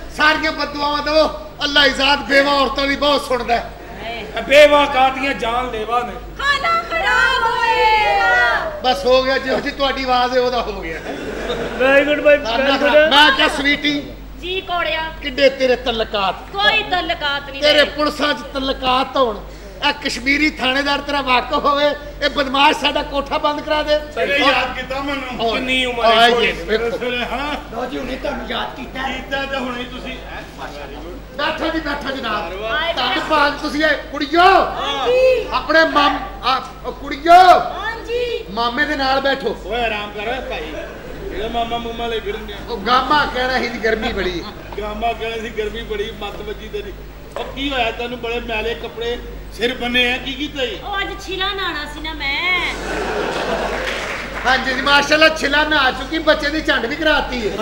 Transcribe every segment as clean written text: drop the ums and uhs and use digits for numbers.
सारियां बददुआवां दो। अल्लाह इजाद बेवा औरतों की बहुत सुनदा है। बेवा कातियां जान लेवा ने खाना खराब होएगा। बस हो गया जो जी तुम्हारी आवाज है ओदा हो गया। वेरी गुड भाई वेरी गुड। मैं क्या स्वीटी जी कोड़िया किड्डे तेरे तलकात कोई तलकात नहीं तेरे पुलिसां च तलकात होण ए कश्मीरी थानेदार तेरा वाकफ होवे ए बदमाश साडा कोठा बंद करा दे। सही याद कीता मैनू कितनी उम्र है फिर हां लो जी हुणे तुहानू याद कीता ते हुणे तुसी बैठो जी बैठो जनाब धन भाग तुसी कुड़ियो अपने कुड़ियो मामे दे नाल बैठो। ओए आराम कर भाई ये मामा मुमा ले फिरने ओ गामा कहना ही गर्मी बड़ी गामा कहना सी गर्मी बड़ी मत वजी तेरी ओ की होया तैनू बड़े मैले कपड़े सिर बने हैं की कीता ही ओ आज छिला नाना सी ना मैं। हां जी माशाल्लाह छिला नहा चुकी बच्चे दी झंड भी कराती है।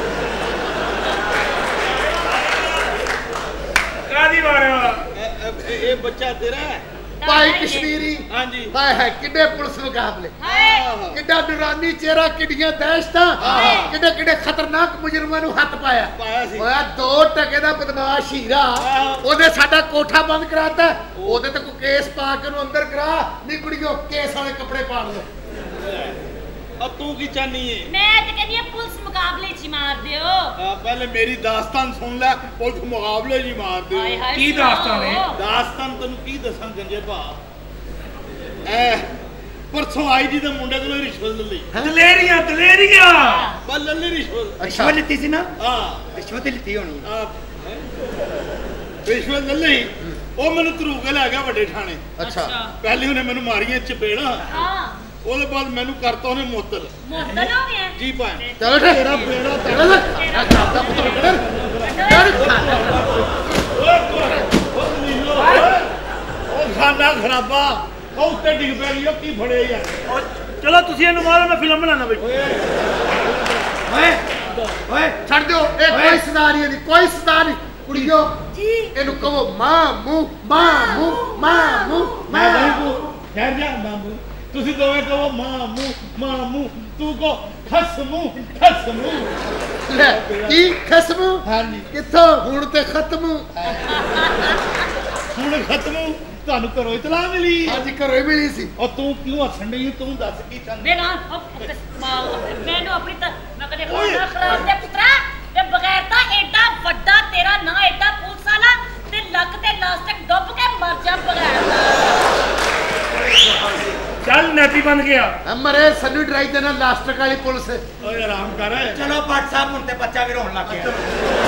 कादी मारे ये बच्चा तेरा है भाई कश्मीरी हां जी हाय हाय किड्डे पुलिस मुकाबले किड्डा डरानी चेहरा किड्डियां दहशतां किड्डे किड्डे खतरनाक मुजरमां नू हत्थ पाया सी ओए 2 टके दा बदमाश हीरा ओदे साडा कोठा बंद कराता ओदे ते कोई केस पा के ओनू अंदर करा नी कुड़ियो केस वाले कपड़े पाड़ लो। अब तू की चाहनी है मैं तो कहनी है पुलिस मुकाबले ची मार दियो। पहले मेरी दास्तान सुन ले पुलिस मुकाबले जी मार दे की दास्तान है दास्तान तन्नू की दसां गंजे भा ए परसों आई जी दे मुंडे कोलों रिश्वत ले ली दलेरियां बस ले ली रिश्वत रिश्वत लेती सी ना हां रिश्वत लेती होनी रिश्वत ले ली ओ मैनू तरू के ले गया बड़े थाने। अच्छा पहले उन्हें मैनू मारियां चपेड़ा हां ਉਹਦੇ ਬਾਅਦ ਮੈਨੂੰ ਕਰਤਾ ਉਹਨੇ ਮੁਅੱਤਲ मुअत्तल हो गया ਜੀ ਭਾਈ चलो तेरा बेड़ा तेरा खाता पुत्र ਉਹ ਖਾਨਾ ਖਰਾਬਾ ਉਹ ਉੱਤੇ ਡਿੱਗ ਪੈ ਗਈ ਉਹ ਕੀ ਫੜੇ ਯਾਰ चलो तुसी ਇਹਨੂੰ ਮਾਰੋ मैं फिल्म बनाना भाई। ओए ओए छड़ दो ए कोई सदा नहीं कोई सदा नहीं कुड़ियो जी ਇਹਨੂੰ ਕਹੋ ਮਾਮੂ ਮਾਮੂ ਮਾਮੂ ਮੈਂ ਬਾਬੂ ਠਹਿਰ ਜਾ ਬਾਬੂ ਤੁਸੀਂ ਦੋਵੇਂ ਕਹੋ ਮਾਮੂ ਮਾਮੂ ਤੂੰ ਕੋ ਖਸਮੂ ਖਸਮੂ ਲੈ ਕੀ ਖਸਮੂ ਹਾਂਜੀ ਕਿੱਥੋਂ ਹੁਣ ਤੇ ਖਤਮ ਹੁਣ ਖਤਮੂ ਤੁਹਾਨੂੰ ਘਰੋਂ ਇਤਲਾ ਮਿਲੀ ਅੱਜ ਘਰੋਂ ਹੀ ਮਿਲੀ ਸੀ। ਔਰ ਤੂੰ ਕਿਉਂ ਹੱਸਣ ਡਈ ਤੂੰ ਦੱਸ ਕੀ ਚਾਹੁੰਦੀ मैं मैनू अपनी मैं कहने खाना खराब दे पुत्रा ते बगैर ता एडा वड्डा तेरा ना एडा पुलिस वाला ते लक ते लास्टिक डुब के मर जा बगैर चल नैपी बन गया मरे सन्नू ड्राइव देना लास्टक वाली पुलिस ਓਏ ਆਰਾਮ ਕਰ चलो पाट साहब ਹੁਣ ਤੇ ਬੱਚਾ ਵੀ ਰੋਣ ਲੱਗ ਗਿਆ।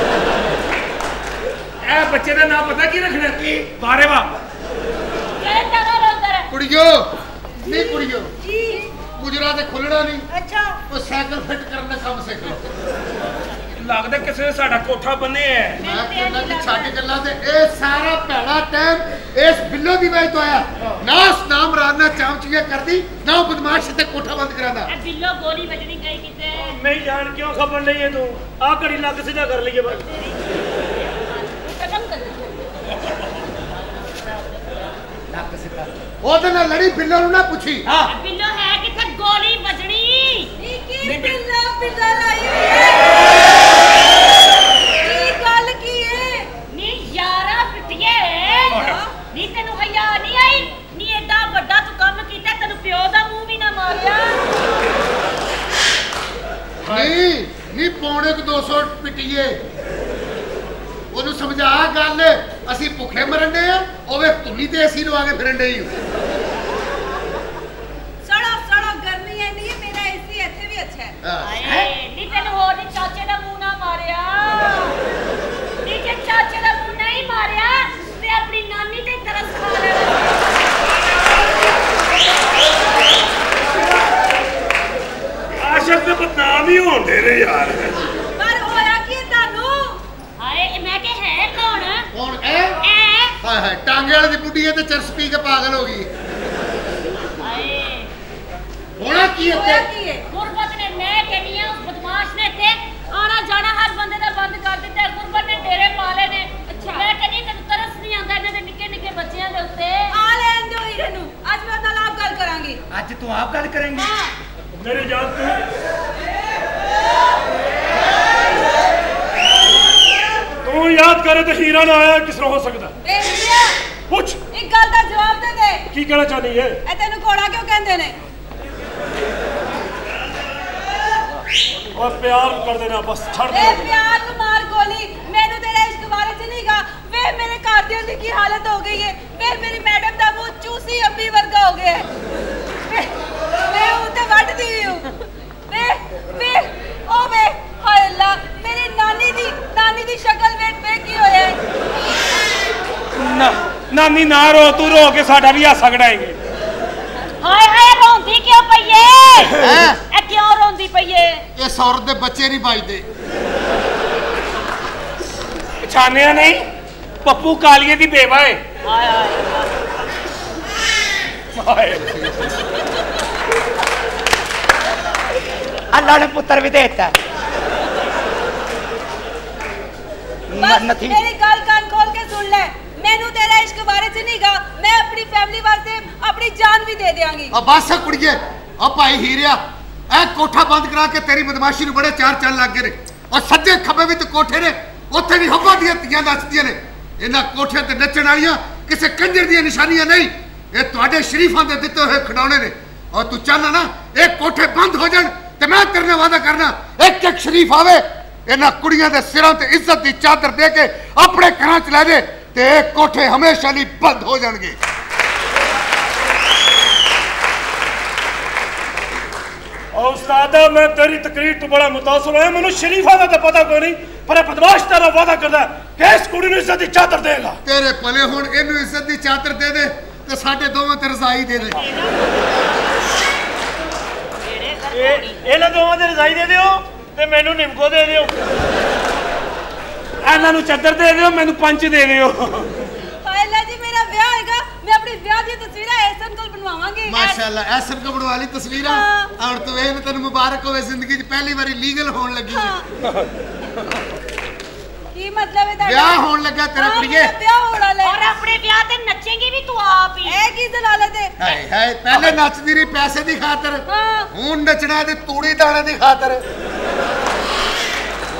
ए बच्चे का नाम पता की रखना की बारे वा चल तेरा रोंदर कुड़ियो नहीं कुड़ियो जी गुजरा ते खुलना नहीं अच्छा ਉਹ ਸਾਈਕਲ ਫਿੱਟ ਕਰਨ ਦਾ ਕੰਮ ਸਿੱਖ ਲਓ। लगता किसी ने साडा कोठा बने है ਮੈਂ ਕਹਿੰਦਾ ਕਿ ਛੱਡ ਗੱਲਾਂ ਤੇ ਇਹ ਸਾਰਾ ਭੈੜਾ ਟਾਈਮ ਇਸ ਬਿੱਲੋ ਦੀ ਵਜ੍ਹਾ ਤੋਂ ਆਇਆ ਨਾ ਸਨਾਮ ਰਾਣਾ ਚਾਮਚੀਆਂ ਕਰਦੀ ਨਾ ਉਹ ਬਦਮਾਸ਼ ਤੇ ਕੋਠਾ ਬੰਦ ਕਰਾਂਦਾ। ए बिल्लो गोली बजनी गई किते नहीं जान क्यों खबर नहीं है तू आ घड़ी लग सीधा कर लिए बस कसम कर ਉਹਦੇ ਨਾਲ ਲੜੀ ਬਿੱਲੋ ਨੂੰ ਨਾ ਪੁੱਛੀ। ਹਾਂ बिल्लो है किथे गोली बजनी की बिल्लो बिल्लो लाई गल की है नी यारा पिटिए नी तेनु हया नहीं आई नी एडा बड़ा तू काम कीता तेनु प्यो दा मुंह भी ना मारिया नहीं नहीं पौने 200 पिटिए ਉਹਨੂੰ ਸਮਝਾ ਗੱਲ ਅਸੀਂ ਭੁੱਖੇ ਮਰਨ ਦੇ ਆ ਉਹ ਵੇ ਤੁੰਨੀ ਤੇ ਅਸੀਂ ਲਵਾ ਕੇ ਫਿਰਨ ਦੇ सड़ो सड़ो गर्मी है नहीं मेरा एसी ਇੱਥੇ ਵੀ ਅੱਛਾ ਹੈ ਹਾਏ ਨੀ ਤੈਨੂੰ ਹੋਰ ਨੀ ਚਾਚੇ ਦਾ ਮੂੰਹ ਨਾ ਮਾਰਿਆ ਨੀ ਜੇ ਚਾਚੇ ਦਾ ਮੂੰਹ ਨਹੀਂ ਮਾਰਿਆ ਤੇ ਆਪਣੀ ਨਾਨੀ ਤੇ ਤਰਸ ਖਾ ਲੈਣਾ आशिक तो बदनाम ही होंदे ने यार ਪਰ ਹੋਇਆ ਕੀ ਤੁਹਾਨੂੰ ਹਾਏ ਮੈਂ ਕਿ ਹੈ ਕੌਣ ਕੌਣ ਐ ਹਾਏ ਹਾਏ ਟਾਂਗੇ ਵਾਲੇ ਦੀ ਬੁੱਢੀ ਤੇ ਚਰਸ ਪੀ ਕੇ ਪਾਗਲ ਹੋ ਗਈ। ਹਾਏ ਹੋਣਾ ਕੀ ਇੱਥੇ ਗੁਰਬਤ ਨੇ ਮੈਂ ਕਹਿੰਦੀ ਆ ਉਸ ਬਦਮਾਸ਼ ਨੇ ਤੇ ਆਣਾ ਜਾਣਾ ਹਰ ਬੰਦੇ ਦਾ ਬੰਦ ਕਰ ਦਿੱਤਾ ਗੁਰਬਤ ਨੇ ਡੇਰੇ ਪਾ ਲਏ ਨੇ ਮੈਂ ਕਹਿੰਦੀ ਤੈਨੂੰ ਤਰਸ ਨਹੀਂ ਆਉਂਦਾ ਇਹਨਾਂ ਦੇ ਨਿੱਕੇ ਨਿੱਕੇ ਬੱਚਿਆਂ ਦੇ ਉੱਤੇ ਆ ਲੈਣ ਦਿਓ ਇਹਨਾਂ ਨੂੰ ਅੱਜ ਮੈਂ ਨਾਲ ਆਪ ਗੱਲ ਕਰਾਂਗੀ ਅੱਜ ਤੂੰ ਆਪ ਗੱਲ ਕਰੇਂਗੀ मेरे जान तू याद करे तो हीरा ना आया किस तरह हो सकता ए हीरा कुछ एक गल दा जवाब दे की कहना चाहनी है ए तेनु घोड़ा क्यों कहंदे ने और प्यार कर देना बस छड़ दे ए प्यार नु मार गोली मैनू तेरा इश्क बारे च नहीं गा वे मेरे घरदियों दी की हालत हो गई है वे मेरी मैडम दा मुंह चूसी अम्बी वर्गा हो गया है मैं उते वट दी हूं वे ओ वे हाय अल्लाह मेरी नानी दी शक्ल वे की होया ना नानी ना रो तू रो के साडा भी हासा कढाएंगे हाय हाय रोंदी क्यों पई है हैं ए क्यों रोंदी पई है ये सौरत दे बच्चे नहीं बजदे पछाने नहीं पप्पू कालिए दी बेवा है हाय हाय अल्लाह ने पुत्र भी देता बस मेरी गल कान खोल के सुन ले मैनू तेरा इश्क बारे च नहीं गा मैं अपनी फैमिली वास्ते अपनी जान भी दे देंगी अब बस कुड़िए अब भाई हीरिया ए कोठा बंद करा के तेरी बदमाशी ਨੂੰ बड़े चार चल लग गए ने और सज्जे खब्बे भी तो कोठे ने ਉੱਥੇ भी हवा ਦੀਆਂ ਧੀਆਂ ਨੱਚਦੀਆਂ ਨੇ ਇਹਨਾਂ ਕੋਠਿਆਂ ਤੇ ਨੱਚਣ ਵਾਲੀਆਂ ਕਿਸੇ ਕੰਜਰ ਦੀਆਂ ਨਿਸ਼ਾਨੀਆਂ ਨਹੀਂ ਇਹ ਤੁਹਾਡੇ ਸ਼ਰੀਫਾਂ ਦੇ ਦਿੱਤੇ ਹੋਏ ਖਿਡੌਣੇ ਨੇ और तू चाहना ना ਇਹ ਕੋਠੇ ਬੰਦ ਹੋ ਜਾਣ ਤੇ ਮੈਂ ਤੇਰੇ ਨਾਲ ਵਾਅਦਾ ਕਰਨਾ ਇੱਕ ਇੱਕ ਸ਼ਰੀਫ ਆਵੇ ਇਹਨਾਂ ਕੁੜੀਆਂ ਦੇ ਸਿਰਾਂ ਤੇ ਇੱਜ਼ਤ ਦੀ ਚਾਦਰ ਦੇ ਕੇ ਆਪਣੇ ਘਰਾਂ ਚ ਲੈ ਜੇ ਤੇ ਇਹ ਕੋਠੇ ਹਮੇਸ਼ਾ ਲਈ ਬੰਦ ਹੋ ਜਾਣਗੇ और उस्तादा मैं तेरी तकरीर तो बड़ा मुतासर है मैंने शरीफा का तो पता कोई नहीं पर बदमाश तेरा वादा करदा कि इस कुड़ी ने इज्जत दी चादर देगा तेरे भले हुण इन्हू इज्जत दी चादर दे दे ते साडे दोवां ते रज़ाई दे दे ਇਹਨਾਂ ਦੋਵਾਂ ਦੇ ਰਜ਼ਾਈ ਦੇ ਦਿਓ ਤੇ ਮੈਨੂੰ ਨਿੰਮਕੋ ਦੇ ਦਿਓ ਇਹਨਾਂ ਨੂੰ ਚਾਦਰ ਦੇ ਦਿਓ ਮੈਨੂੰ ਪੰਚ ਦੇ ਦਿਓ हाय अल्लाह जी मेरा ब्याह होएगा मैं अपनी ब्याह दी तस्वीरें ऐसन कोल बनवावांगी माशाअल्लाह ऐसन को बनवा ली तस्वीरां और तू ਵੇਖ ਤੈਨੂੰ ਮੁਬਾਰਕ ਹੋਵੇ ਜ਼ਿੰਦਗੀ 'ਚ ਪਹਿਲੀ ਵਾਰੀ ਲੀਗਲ ਹੋਣ ਲੱਗੀ की मतलब है दा ਵਿਆਹ ਹੋਣ ਲੱਗਾ ਤੇਰਾ ਕੁੜੀਏ ब्याह होने वाला और है अपने ब्याह ते नचेंगी भी तू आप ही ए की दलालत है ਹਾਏ ਹਾਏ ਪਹਿਲੇ ਨੱਚਦੀ ਰਹੀ ਪੈਸੇ ਦੀ ਖਾਤਰ हां ਹੁਣ ਨੱਚਣਾ ਤੇ ਤੂੜੀ ਦਾਣੇ ਦੀ ਖਾਤਰ